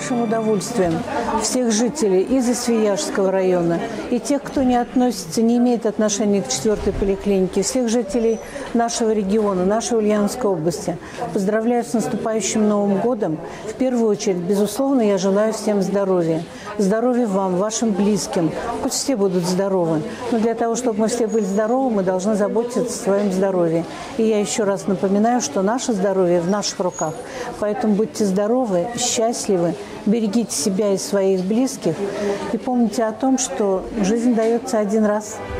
большим удовольствием всех жителей из Свияжского района и тех, кто не относится, не имеет отношения к 4-й поликлинике, всех жителей нашего региона, нашей Ульяновской области. Поздравляю с наступающим Новым годом. В первую очередь, безусловно, я желаю всем здоровья. Здоровья вам, вашим близким. Пусть все будут здоровы. Но для того, чтобы мы все были здоровы, мы должны заботиться о своем здоровье. И я еще раз напоминаю, что наше здоровье в наших руках. Поэтому будьте здоровы, счастливы, берегите себя и своих близких. И помните о том, что жизнь дается один раз.